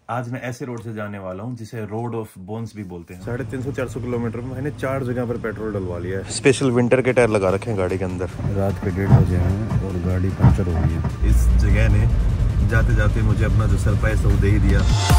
आज मैं ऐसे रोड से जाने वाला हूँ जिसे रोड ऑफ बोन्स भी बोलते हैं। 350-400 किलोमीटर में मैंने 4 जगह पर पेट्रोल डलवा लिया है। स्पेशल विंटर के टायर लगा रखे हैं गाड़ी के अंदर। रात के 1:30 बजे हैं और गाड़ी पंचर हो गई है। इस जगह ने जाते जाते मुझे अपना जो सरप्राइज था वो दे ही दिया।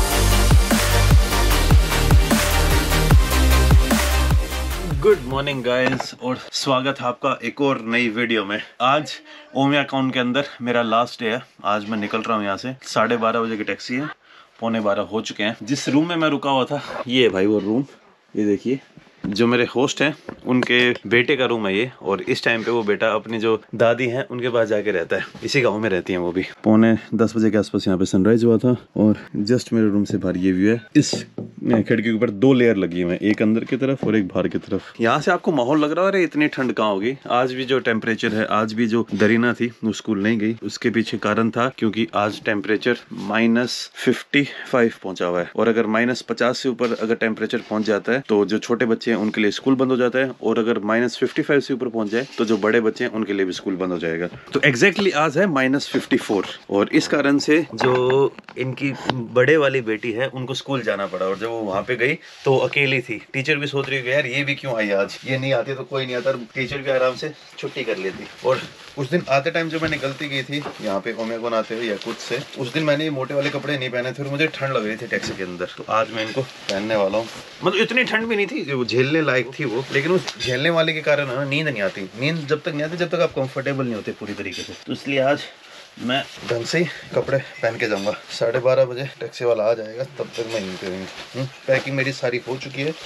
गुड मॉर्निंग गाइस और स्वागत है आपका एक और नई वीडियो में। आज ओमिया अकाउंट के अंदर मेरा लास्ट डे है। आज मैं निकल रहा हूँ यहाँ से। 12:30 बजे की टैक्सी है, 11:15 हो चुके हैं। जिस रूम में मैं रुका हुआ था ये है भाई वो रूम। ये देखिए जो मेरे होस्ट हैं उनके बेटे का रूम है ये। और इस टाइम पे वो बेटा अपनी जो दादी हैं उनके पास जाके रहता है। इसी गांव में रहती हैं वो भी। 9:45 बजे के आसपास यहाँ पे सनराइज हुआ था और जस्ट मेरे रूम से बाहर ये व्यू है। इस खिड़की के ऊपर 2 लेयर लगी हुई है, एक अंदर की तरफ और एक बाहर की तरफ। यहाँ से आपको माहौल लग रहा है इतनी ठंड कहाँ होगी। आज भी जो टेम्परेचर है, आज भी जो दरीना थी वो स्कूल नहीं गई। उसके पीछे कारण था क्योंकि आज टेम्परेचर -55 पहुंचा हुआ है। और अगर -50 से ऊपर अगर टेम्परेचर पहुंच जाता है तो जो छोटे बच्चे हैं उनके लिए स्कूल बंद हो जाता है। और अगर -55 से ऊपर पहुंच जाए तो जो बड़े बच्चे हैं उनके लिए भी स्कूल बंद हो जाएगा। तो एग्जैक्टली आज है -54 और इस कारण से जो इनकी बड़े वाली बेटी है उनको स्कूल जाना पड़ा। और जब वो वहाँ पे गई तो अकेली थी। टीचर भी सोच रही है यार ये भी क्यों आई आज, ये नहीं आती तो कोई नहीं आता। टीचर भी आराम से छुट्टी कर लेती। और उस दिन आते टाइम जो मैंने गलती की थी यहाँ पे ओमेगोन आते हुए या कुछ से, उस दिन मैंने मोटे वाले कपड़े नहीं पहने थे और मुझे ठंड लग रही थी टैक्सी के अंदर। तो आज मैं इनको पहनने वाला हूँ। मतलब इतनी ठंड भी नहीं थी जो झेलने लायक थी वो, लेकिन उस झेलने वाले के कारण ना नींद नहीं आती। नींद जब तक नहीं आती जब तक आप कंफर्टेबल नहीं होते पूरी तरीके से। तो इसलिए आज मैं ढंग से ही कपड़े पहन के जाऊंगा। 12:30 बजे टैक्सी वाला आ जाएगा, तब तक मैं यहीं पे रहूँगी। पैकिंग मेरी सारी हो चुकी है।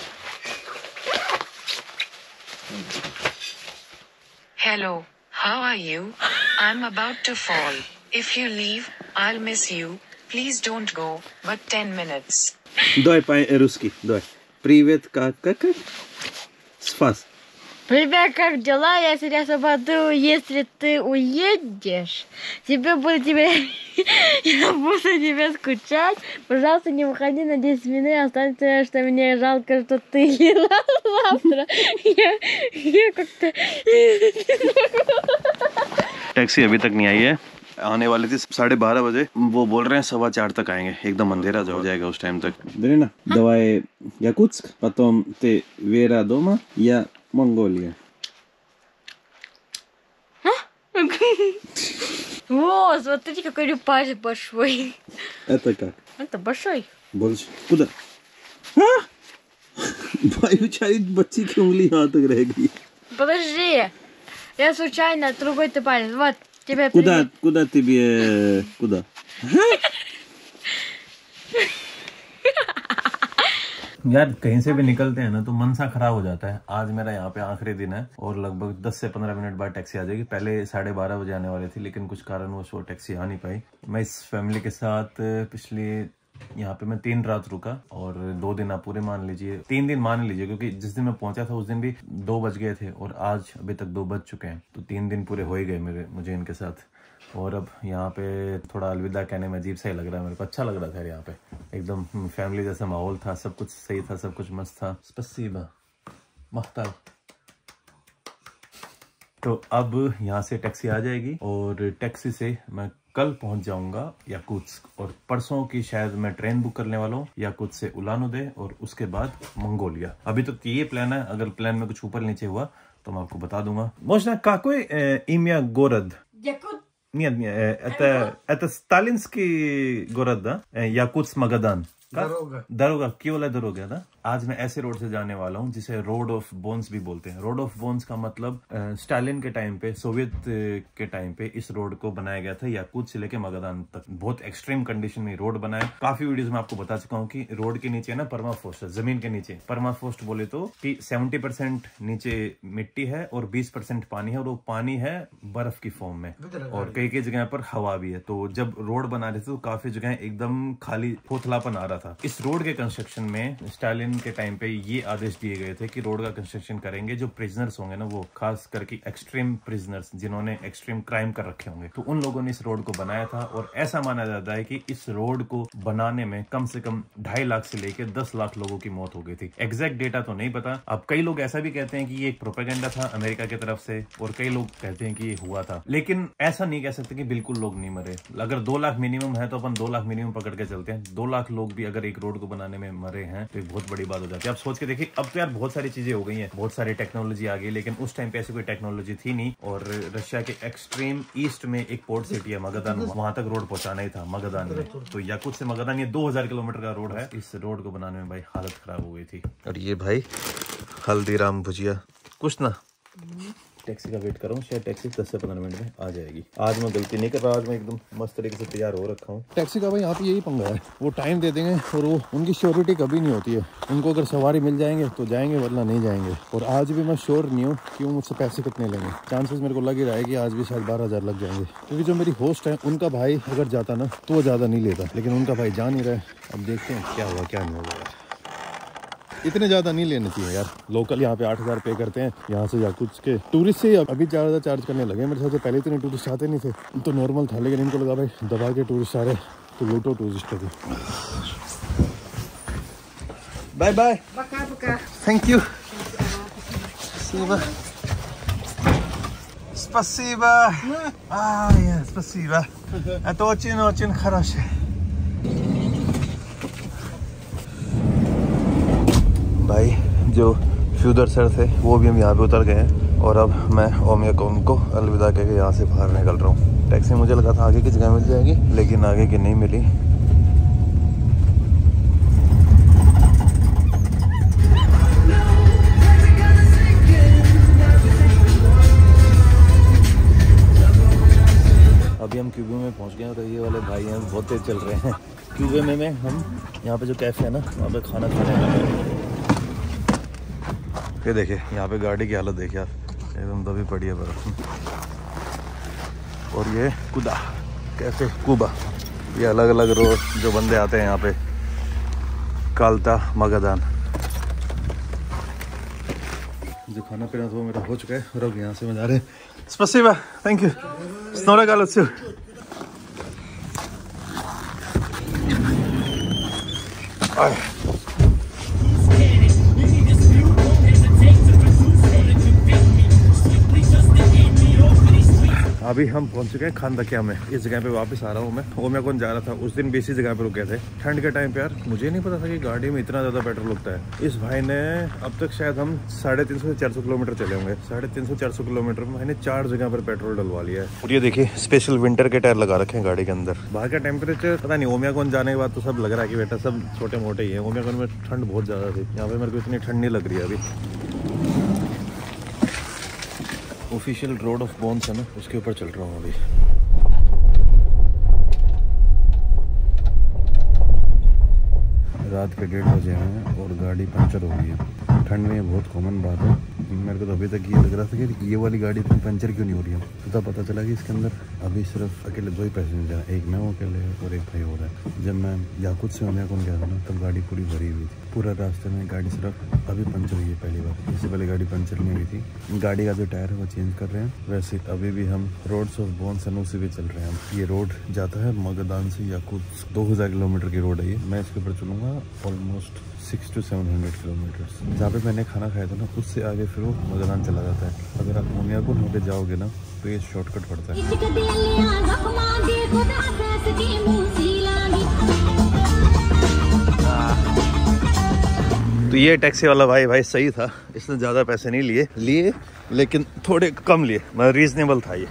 Hello, how are you? I'm about to fall. If you leave, I'll miss you. Please don't go, but 10 minutes. Давай по-русски, давай. Привет, как? Спас. Привет, как дела? Я сейчас подумаю, если ты уедешь, я буду тебе скучать. Пожалуйста, не выходи на 10 минут, останься, что мне жалко, что ты ела завтра. Я как-то... taxi अभी तक नहीं आई है, आने वाली थी 12:30 बजे। वो बोल रहे हैं 4:15 तक आएंगे। एकदम अंधेरा हो जाएगा उस टाइम तक। Дарина, давай Якутск, потом ты Вера дома, я Монголия. О, смотрите, какой репаж большой. Это как? Это большой. Больше. Куда? भाई बेचारी बच्ची की उंगली यहाँ तक रह गई। Подожди, я случайно другой ты палец. Вот, тебе Куда тебе? Куда? यार कहीं से भी निकलते हैं ना तो मन सा खराब हो जाता है। आज मेरा यहाँ पे आखिरी दिन है और लगभग 10 से 15 मिनट बाद टैक्सी आ जाएगी। पहले 12:30 बजे आने वाली थी लेकिन कुछ कारणवश वो टैक्सी आ नहीं पाई। मैं इस फैमिली के साथ पिछले यहाँ पे मैं 3 रात रुका और 2 दिन आप पूरे मान लीजिए, 3 दिन मान लीजिए, क्योंकि जिस दिन मैं पहुंचा था उस दिन भी 2 बज गए थे और आज अभी तक 2 बज चुके हैं। तो 3 दिन पूरे हो ही गए मुझे इनके साथ। और अब यहाँ पे थोड़ा अलविदा कहने में अजीब सा ही लग रहा है। मेरे को अच्छा लग रहा था यहाँ पे, एकदम फैमिली जैसा माहौल था, सब कुछ सही था, सब कुछ मस्त था। स्पसीबा मख्तार। तो अब यहाँ से टैक्सी आ जाएगी और टैक्सी से मैं कल पहुंच जाऊंगा याकुत्स्क। और परसों की शायद मैं ट्रेन बुक करने वाला हूँ याकुत्स्क से उलान उदे और उसके बाद मंगोलिया। अभी तो ये प्लान है, अगर प्लान में कुछ ऊपर नीचे हुआ तो मैं आपको बता दूंगा। Можно какой имя город? Нет, это сталинский город, да? Якутск, Магадан. दरोगा केवल है दरोगा ना। आज मैं ऐसे रोड से जाने वाला हूँ जिसे रोड ऑफ बोन्स भी बोलते हैं। रोड ऑफ बोन्स का मतलब स्टालिन के टाइम पे, सोवियत के टाइम पे इस रोड को बनाया गया था याकुत्स्क से लेके मगादान तक। बहुत एक्सट्रीम कंडीशन में रोड बना है। काफी वीडियोस में आपको बता चुका हूँ कि रोड के नीचे ना परमाफ्रोस्ट है, जमीन के नीचे। परमाफ्रोस्ट बोले तो कि 70% नीचे मिट्टी है और 20% पानी है और वो पानी है बर्फ की फॉर्म में और कई कई जगह पर हवा भी है। तो जब रोड बना रहे थे तो काफी जगह एकदम खाली खोखलापन आ रहा था। इस रोड के कंस्ट्रक्शन में स्टालिन के टाइम पे ये आदेश दिए गए थे कि रोड का कंस्ट्रक्शन करेंगे, जो प्रिजनर्स होंगे ना, वो खास करके एक्सट्रीम प्रिजनर्स जिन्होंने एक्सट्रीम क्राइम कर रखे होंगे, तो उन लोगों ने इस रोड को बनाया था। और ऐसा माना जाता है कि इस रोड को बनाने में कम से कम 2.5 लाख से लेकर 10 लाख लोगों की मौत हो गई थी। एग्जैक्ट डेटा तो नहीं पता। अब कई लोग ऐसा भी कहते हैं कि ये एक प्रोपेगेंडा था अमेरिका की तरफ से, और कई लोग कहते हैं कि ये हुआ था, लेकिन ऐसा नहीं कह सकते कि बिल्कुल लोग नहीं मरे। अगर 2 लाख मिनिमम है तो अपन 2 लाख मिनिमम पकड़ के चलते हैं। 2 लाख लोग भी अगर एक रोड को बनाने में मरे हैं तो एक बहुत बड़ी बात हो जाती है। आप सोच के देखिए, अब तो यार बहुत सारी चीजें हो गई हैं, बहुत सारी टेक्नोलॉजी आ गई, लेकिन उस टाइम पे ऐसी कोई टेक्नोलॉजी थी नहीं। और रशिया के एक्सट्रीम ईस्ट में एक पोर्ट सिटी है मगदान, वहां तक रोड पहुंचाना ही था मगदान में। तो याकुत से मगदान ये 2000 किलोमीटर का रोड है। इस रोड को बनाने में भाई हालत खराब हो गई थी। और ये भाई हल्दीराम भुजिया कुछ ना, टैक्सी का वेट कर रहा हूँ, शायद टैक्सी 10 से 15 मिनट में आ जाएगी। आज मैं गलती नहीं कर रहा, आज मैं एकदम मस्त तरीके से तैयार हो रखा हूँ। टैक्सी का भाई यहाँ पे यही पंगा है, वो टाइम दे देंगे और वो उनकी श्योरिटी कभी नहीं होती है। उनको अगर सवारी मिल जाएंगे तो जाएंगे, वरना नहीं जाएंगे। और आज भी मैं श्योर नहीं हूँ कि वो मुझसे पैसे कितने लेंगे। चांसेस मेरे को लग ही रहा है कि आज भी शायद 12,000 लग जाएंगे, क्योंकि जो मेरी होस्ट है उनका भाई अगर जाता ना तो वो ज़्यादा नहीं लेता, लेकिन उनका भाई जा नहीं रहा है। अब देखते हैं क्या हुआ क्या नहीं होगा। इतने ज़्यादा नहीं लेने चाहिए यार। लोकल यहाँ पे 8,000 पे करते हैं, यहाँ से याकुत्स्क के टूरिस्ट से अभी 4,000 चार्ज करने लगे। मेरे हिसाब से पहले इतने टूरिस्ट आते नहीं थे, तो नॉर्मल था, लेकिन इनको लगा भाई दबा के टूरिस्ट आ रहे तो लूटो टूरिस्ट को। Bye bye, thank you, спасибо. Спасибо. Это очень хорошо. भाई जो फ्यूदर सर थे वो भी हम यहाँ पे उतर गए हैं, और अब मैं ओमियाकोन को अलविदा कह के यहाँ से बाहर निकल रहा हूँ। टैक्सी मुझे लगा था आगे की जगह मिल जाएगी, लेकिन आगे की नहीं मिली। अभी हम क्यूबे में पहुँच गए हैं, और ये वाले भाई हैं बहुत तेज चल रहे हैं। क्यूबे में हम यहाँ पे जो कैफ़े है ना, वहाँ पे खाना खाने लगे। ये देखिए यहाँ पे गाड़ी की हालत देखिए आप, एकदम दबी पड़ी है बर्फ। और ये कुदा कैफे कुबा, ये अलग अलग रोज जो बंदे आते हैं यहाँ पे, कालता मगदान। जो खाना पीना था वो मेरा हो चुका है, और अब यहाँ से मैं जा रहे हैं। स्पसिबा, थैंक यू, स्नोरा गालत्सु। अभी हम पहुंच चुके हैं खानदकिया में। इस जगह पे वापस आ रहा हूँ मैं। ओमियाकोन जा रहा था, उस दिन भी इसी जगह पे रुके थे। ठंड के टाइम पे यार मुझे नहीं पता था कि गाड़ी में इतना ज़्यादा पेट्रोल लगता है। इस भाई ने अब तक शायद हम 350 से 400 किलोमीटर चले होंगे। 350-400 किलोमीटर में मैंने 4 जगह पर पेट्रोल डलवा लिया है। और ये देखिए स्पेशल विंटर के टायर लगा रखे हैं गाड़ी के अंदर। बाहर का टेम्परेचर पता नहीं, ओमियाकोन जाने के बाद तो सब लग रहा है कि बेटा सब छोटे मोटे ही है। ओमियाकोन में ठंड बहुत ज़्यादा थी, यहाँ पे मेरे को इतनी ठंड नहीं लग रही है अभी। ऑफिशियल रोड ऑफ बोन्स है ना, उसके ऊपर चल रहा हूँ अभी। रात के 1:30 बजे हैं और गाड़ी पंचर हो गई है। ठंड में ये बहुत कॉमन बात है। मेरे को तो अभी तक ये लग रहा था कि ये वाली गाड़ी इतनी पंचर क्यों नहीं हो रही है। तो तब पता चला कि इसके अंदर अभी सिर्फ अकेले 2 ही पैसेंजर हैं, एक मैं हूँ अकेले और एक भाई हो रहा है। जब मैं याकुत से ओमियाकोन गया था ना, तब गाड़ी पूरी भरी हुई थी। पूरा रास्ते में गाड़ी सिर्फ अभी पंचर हुई है पहली बार। इससे पहले गाड़ी पंचर नहीं हुई थी। गाड़ी का जो टायर है वो चेंज कर रहे हैं। वैसे अभी भी हम रोड्स ऑफ बोन्स उसी पे चल रहे हैं। ये रोड जाता है मगदान से याकुत्स्क, 2000 किलोमीटर की रोड है ये। मैं इसके ऊपर चलूँगा ऑलमोस्ट 600 to 700 किलोमीटर। जहाँ पे मैंने खाना खाया था ना, उससे आगे फिर वो मगदान चला जाता है। अगर आप ओमियाकोन होके जाओगे ना तो ये शॉर्टकट पड़ता है। तो ये टैक्सी वाला भाई सही था, इसने ज़्यादा पैसे नहीं लिए लेकिन थोड़े कम लिए, मतलब रीजनेबल था ये।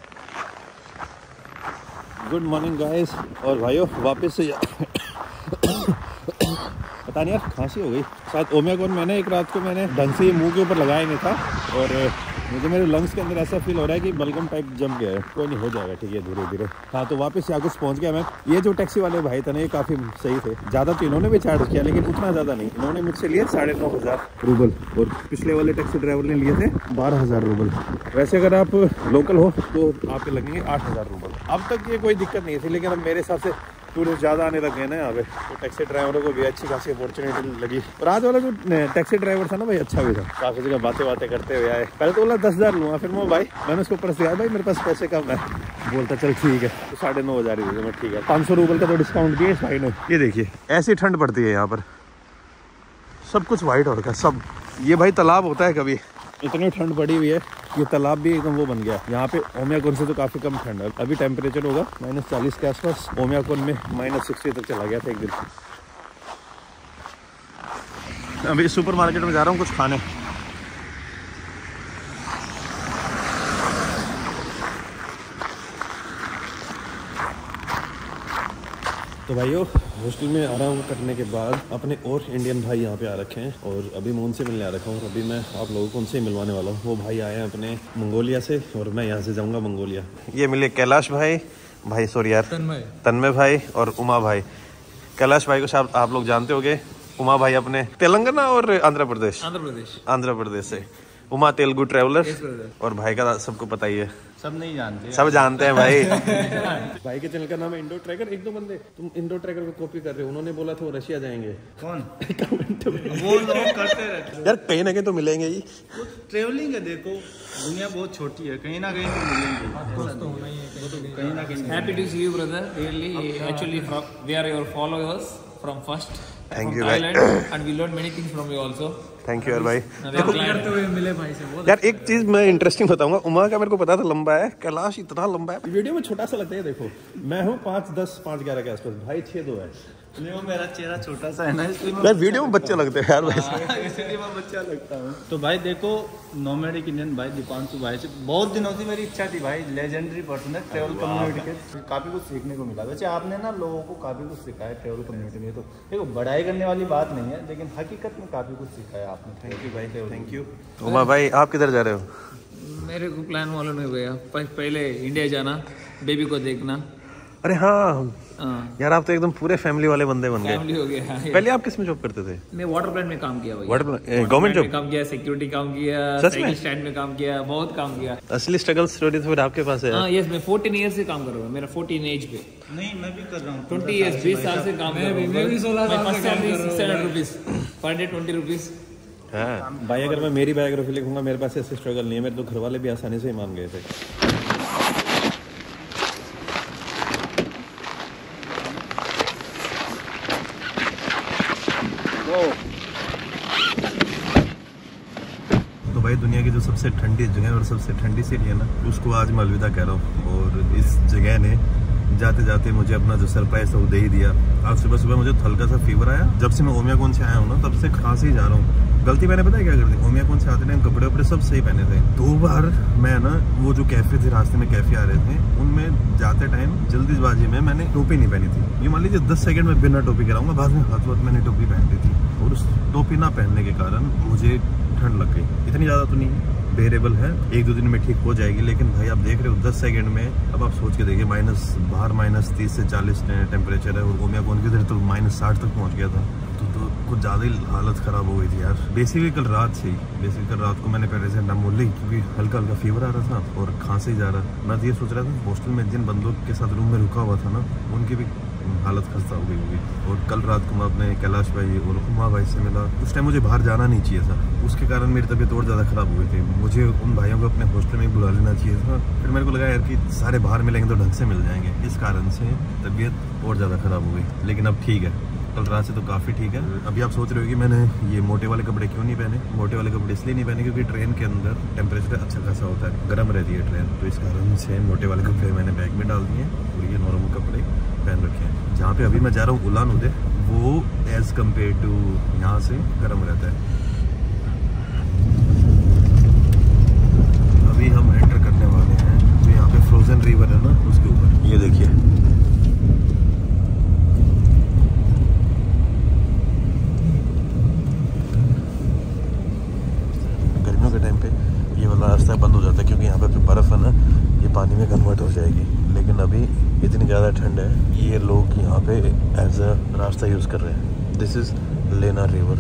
Good morning guys. और भाइयों वापस से पता नहीं यार खांसी हो गई शायद। ओमियाकोन मैंने एक रात को मैंने ढंग से ये मुंह के ऊपर लगाया नहीं था, और मुझे मेरे लंग्स के अंदर ऐसा फील हो रहा है कि बलगम टाइप जम गया है। कोई नहीं, हो जाएगा ठीक है धीरे धीरे। हाँ तो वापस याकुत्स्क पहुंच गया मैं। ये जो टैक्सी वाले भाई थे ना, ये काफ़ी सही थे। ज़्यादा तो इन्होंने भी चार्ज किया, लेकिन उतना ज़्यादा नहीं। इन्होंने मुझसे लिए 9,500 रूबल, और पिछले वाले टैक्सी ड्राइवर ने लिए थे 12,000 रूबल। वैसे अगर आप लोकल हो तो आपके लगेंगे 8,000 रूबल। अब तक ये कोई दिक्कत नहीं थी, लेकिन अब मेरे हिसाब से टूरिस्ट ज़्यादा आने लग गए ना यहाँ पे, तो टैक्सी ड्राइवरों को भी अच्छी खासी अपॉर्चुनिटी लगी। और आज वाला जो टैक्सी ड्राइवर था ना भाई, अच्छा भी था, काफ़ी जगह बातें करते हुए आए। पहले तो बोला 10,000 लूँगा, फिर मैं भाई मैंने उसको पर्स दिया, भाई मेरे पास पैसे कम है, बोलता चल ठीक है, तो 9,500 ही मैं ठीक है, 500 रूपये का तो डिस्काउंट दिया इस भाई ने। ये देखिए ऐसी ठंड पड़ती है यहाँ पर, सब कुछ वाइट हो रखा है सब। ये भाई तालाब होता है कभी, इतनी ठंड पड़ी हुई है, ये तालाब भी एकदम वो बन गया। यहाँ पे ओमियाकोन से तो काफ़ी कम ठंड है, अभी टेम्परेचर होगा -40 के आसपास, ओमियाकोन में -60 तक चला गया था एक दिन। अभी सुपर मार्केट में जा रहा हूँ कुछ खाने। तो भाइयों हॉस्टल में आराम करने के बाद अपने और इंडियन भाई यहाँ पे आ रखे हैं, और अभी मैं उनसे मिलने आ रखा हूँ। अभी मैं आप लोगों को उनसे मिलवाने वाला हूँ। वो भाई आए हैं अपने मंगोलिया से, और मैं यहाँ से जाऊँगा मंगोलिया। ये मिले कैलाश भाई सॉरी यार, तन्मय भाई और उमा भाई। कैलाश भाई को आप लोग जानते होंगे, उमा भाई अपने तेलंगाना और आंध्र प्रदेश से। उमा तेलुगु ट्रैवलर, और भाई का सबको पता ही है, सब जानते हैं भाई। भाई के चैनल का नाम है इंडो ट्रैकर। एक दो बंदे तुम इंडो ट्रैकर को कॉपी कर रहे हो, उन्होंने बोला था वो रशिया जाएंगे। कौन? वो लोग करते रहते यार कहीं ना कहीं तो मिलेंगे ही, ट्रेवलिंग है, देखो दुनिया बहुत छोटी है, कहीं ना कहीं तो मिलेंगे, कहीं ना कहीं। Happy to see you, brother. Really, actually, we are your followers from first. Thank from you, Thailand, and we learned many things from you also. Thank you यार भाई। करते हुए मिले भाई से बहुत। यार एक चीज मैं इंटरेस्टिंग बताऊंगा, उमा का मेरे को पता था लंबा है, कैलाश इतना लंबा है, वीडियो में छोटा सा लगता है। देखो मैं हूँ 5'10", 5'11" के आसपास, भाई 6'2" है। वो मेरा चेहरा छोटा सा है ना, इसलिए यार वीडियो में बच्चे लगते हैं यार वैसे। इसलिए मैं बच्चा लगता हूँ। तो भाई देखो नॉमेडिक इंडियन भाई दीपांशु भाई से बहुत दिनों से मेरी इच्छा थी भाई, लेजेंडरी पर्सन है ट्रेवल कम्युनिटी के, काफ़ी कुछ सीखने को मिला। वैसे आपने ना लोगों को काफ़ी कुछ सिखाया ट्रेवल कम्युनिटी में, तो देखो बढ़ाई करने वाली बात नहीं है, लेकिन हकीकत में काफ़ी कुछ सिखाया आपने। थैंक यू भाई, थैंक यू। उमा भाई आप किधर जा रहे हो? मेरे को प्लान मालूम नहीं भैया, पहले इंडिया जाना, बेबी को देखना। अरे हाँ यार, आप तो एकदम पूरे फैमिली वाले बंदे बन गए। फैमिली हो गया। पहले आप किस में जॉब करते थे? मैं वाटर प्लांट में काम किया भाई, गवर्नमेंट जॉब काम किया, सिक्योरिटी काम किया, साइकिल स्टैंड में काम किया, बहुत काम किया। असली स्ट्रगल स्टोरी तो फिर आपके पास है। हाँ यस, मैं 14 ईयर से काम कर रहा हूँ, मेरा 14 एज पे। नहीं मैं भी कर रहा हूँ 20 ईयर्स, 20 साल से काम कर रहा हूँ। मैं भी 16 साल से काम कर रहा हूँ। 600 रुपीज पर डे, 20 रुपीज। हाँ भाई, अगर मैं मेरी बायोग्राफी लिखूंगा, मेरे पास ऐसे स्ट्रगल नहीं है, मेरे तो घर वाले भी आसानी से ही मान गए थे। तो भाई दुनिया की जो सबसे ठंडी जगह और सबसे ठंडी सिटी है ना, उसको आज मैं अलविदा कह रहा हूँ। और इस जगह ने जाते जाते मुझे अपना जो सरप्राइज था वो दे ही दिया। आज सुबह सुबह मुझे हल्का सा फीवर आया, जब से मैं ओमियाकोन से आया हूँ ना, तब से खांसी जा रहा हूँ। गलती मैंने पता है क्या कर दी, ओमियाकोन से आते टाइम कपड़े वपड़े सब सही पहने थे। 2 बार मैं ना वो जो कैफे थे, रास्ते में कैफे आ रहे थे, उनमें जाते टाइम जल्दीबाजी में मैंने टोपी नहीं पहनी थी। ये मान लीजिए 10 सेकंड में बिना टोपी कराऊंगा, बाद में हाथ मैंने टोपी पहन ली थी, और उस टोपी ना पहनने के कारण मुझे ठंड लग गई। इतनी ज़्यादा तो नहीं है, बेरेबल है, 1-2 दिन में ठीक हो जाएगी। लेकिन भाई आप देख रहे हो 10 सेकंड में, अब आप सोच के देखिए, बाहर -30 से 40 टेम्परेचर है, और ओमियाकोन के इधर तो -60 तक पहुंच गया था। तो कुछ ज़्यादा ही हालत ख़राब हो गई थी यार। बेसिकली कल रात को मैंने पहले से ना बोल ली, क्योंकि हल्का हल्का फीवर आ रहा था और खांसी जा रहा। मैं तो ये सोच रहा था हॉस्टल में जिन बंदों के साथ रूम में रुका हुआ था ना, उनकी भी हालत खस्ता हो गई होगी। और कल रात को मैं अपने कैलाश भाई और उमा भाई से मिला, उस टाइम मुझे बाहर जाना नहीं चाहिए था, उसके कारण मेरी तबीयत और ज़्यादा ख़राब हो गई थी। मुझे उन भाइयों को अपने हॉस्टल में बुला लेना चाहिए था। फिर मेरे को लगा यार कि सारे बाहर मिलेंगे तो ढंग से मिल जाएंगे, इस कारण से तबीयत और ज़्यादा ख़राब हो गई। लेकिन अब ठीक है, कल रात से तो काफ़ी ठीक है। अभी आप सोच रहे हो कि मैंने ये मोटे वाले कपड़े क्यों नहीं पहने। मोटे वाले कपड़े इसलिए नहीं पहने क्योंकि ट्रेन के अंदर टेम्परेचर अच्छा खासा होता है, गर्म रहती है ट्रेन, तो इस कारण से मोटे वाले कपड़े मैंने बैग में डाल दिए और ये नॉर्मल कपड़े पहन रखे हैं। जहाँ पे अभी मैं जा रहा हूँ उलान उदय, वो एज़ कम्पेयर टू यहाँ से गर्म रहता है। अभी हम एंटर करने वाले हैं जो यहाँ पे फ्रोजन रिवर है ना, उसके ऊपर। ये देखिए गर्मियों के टाइम पे ये वाला रास्ता बंद हो जाता है, क्योंकि यहाँ पे बर्फ़ है ना, ये पानी में कन्वर्ट हो जाएगी। लेकिन अभी इतनी ज़्यादा ठंड है, ये लोग यहाँ पे एज अ रास्ता यूज़ कर रहे हैं। This is Lena river.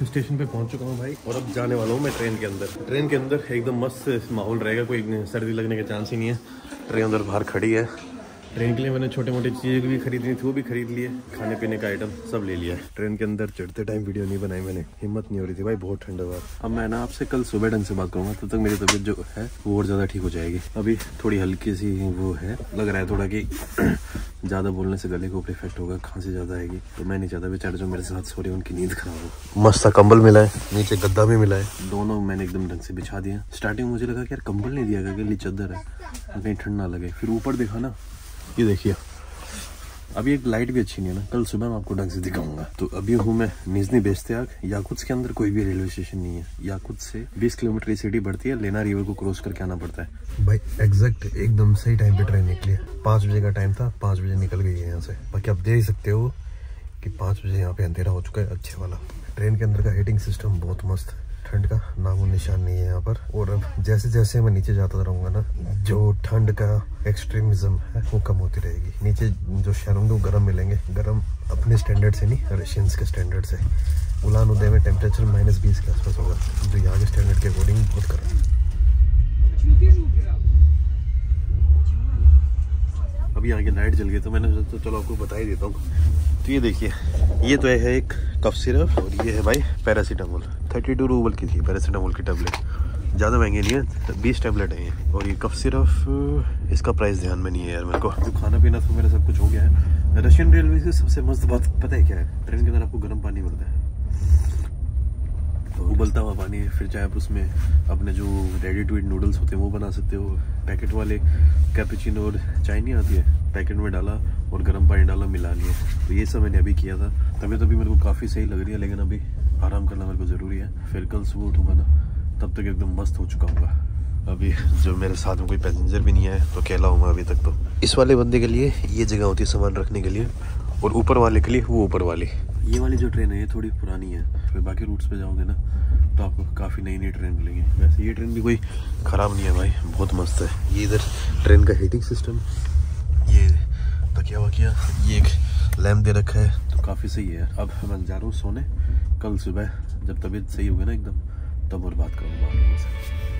Station पे पहुंच चुका हूँ भाई और अब जाने वाला हूँ मैं ट्रेन के अंदर। ट्रेन के अंदर एकदम मस्त माहौल रहेगा, कोई सर्दी लगने का चांस ही नहीं है। ट्रेन अंदर बाहर खड़ी है। ट्रेन के लिए मैंने छोटे मोटे चीज़ें भी खरीदनी थी, वो भी खरीद लिए। खाने पीने का आइटम सब ले लिया है। ट्रेन के अंदर चढ़ते टाइम वीडियो नहीं बनाई मैंने, हिम्मत नहीं हो रही थी भाई, बहुत ठंडा हुआ। अब मैं ना आपसे कल सुबह ढंग से बात करूंगा, तब तक मेरी तबीयत जो है वो और ज़्यादा ठीक हो जाएगी। अभी थोड़ी हल्की सी वो है, लग रहा है थोड़ा कि ज़्यादा बोलने से गले के ऊपर इफेक्ट होगा, खांसी ज़्यादा आएगी। तो मैं नहीं चाहता बेचारे जो मेरे साथ सो रहे हैं उनकी नींद खराब हो। मस्त सा कंबल मिला है, नीचे गद्दा भी मिला है, दोनों मैंने एकदम ढंग से बिछा दिया। स्टार्टिंग मुझे लगा कि यार कंबल नहीं दिया गया, चादर है कहीं ठंड ना लगे। फिर ऊपर देखा ना, ये देखिए अभी एक लाइट भी अच्छी नहीं है ना, कल सुबह मैं आपको ढंग से दिखाऊंगा। तो अभी हूँ मैं निजनी बेश्तियाक। याकुत्स्क के अंदर कोई भी रेलवे स्टेशन नहीं है। याकुत्स्क से 20 किलोमीटर की सिटी बढ़ती है, लेना रिवर को क्रॉस करके आना पड़ता है। भाई एग्जैक्ट एकदम सही टाइम पे ट्रेन निकली है। 5 बजे का टाइम था, 5 बजे निकल गई है यहाँ से। बाकी आप देख सकते हो कि 5 बजे यहाँ पे अंधेरा हो चुका है अच्छे वाला। ट्रेन के अंदर का हीटिंग सिस्टम बहुत मस्त है, ठंड का नामो निशान नहीं है यहाँ पर। और अब जैसे जैसे मैं नीचे जाता रहूँगा ना, जो ठंड का एक्सट्रीमिज्म है वो कम होती रहेगी। नीचे जो शहर होंगे वो गर्म मिलेंगे, गर्म अपने स्टैंडर्ड से नहीं, रशियंस के स्टैंडर्ड से। उलान उदय में टेम्परेचर -20 के आसपास होगा, जो यहाँ के स्टैंडर्ड के अकॉर्डिंग बहुत गर्म है। अभी यहाँ की लाइट जल गई तो मैंने सोचा चलो आपको बता ही देता हूँ। तो ये देखिए, ये तो है एक कफ सिरप और ये है भाई पैरासीटामोल। 32 रूबल की थी पैरासीटामोल की टैबलेट, ज़्यादा महंगी नहीं है, 20 टैबलेट है ये। और ये कफ सिरप, इसका प्राइस ध्यान में नहीं है यार मेरे को। तो खाना पीना तो मेरा सब कुछ हो गया है। रशियन रेलवे से सबसे मस्त बात पता है क्या है? ट्रेन के अंदर आपको गर्म पानी मिलता है, तो उबलता हुआ पानी है। फिर चाहे आप उसमें अपने जो रेडी टू ईट नूडल्स होते हैं वो बना सकते हो। पैकेट वाले कैपुचिनो और चाय नहीं आती है, पैकेट में डाला और गर्म पानी डाला, मिला लिया। तो ये सब मैंने अभी किया था। तबीयत अभी मेरे को काफ़ी सही लग रही है, लेकिन अभी आराम करना मेरे को ज़रूरी है। फिर कल सुबह उठूँगा ना, तब तक एकदम मस्त हो चुका हूँगा। अभी जो मेरे साथ में कोई पैसेंजर भी नहीं है तो अकेला हूँ अभी तक। तो इस वाले बंदे के लिए ये जगह होती है सामान रखने के लिए, और ऊपर वाले के लिए वो ऊपर वाली। ये वाली जो ट्रेन है ये थोड़ी पुरानी है। फिर बाकी रूट्स पे जाओगे ना तो आपको काफ़ी नई नई ट्रेन मिलेंगी। वैसे ये ट्रेन भी कोई ख़राब नहीं है भाई, बहुत मस्त है। ये इधर ट्रेन का हीटिंग सिस्टम, ये तकिया वकिया, ये एक लैम्प दे रखा है, तो काफ़ी सही है यार। अब मैं जा रहा हूँ सोने, कल सुबह जब तबीयत सही होगी ना एकदम, तब और बात करूँगा आप लोगों से।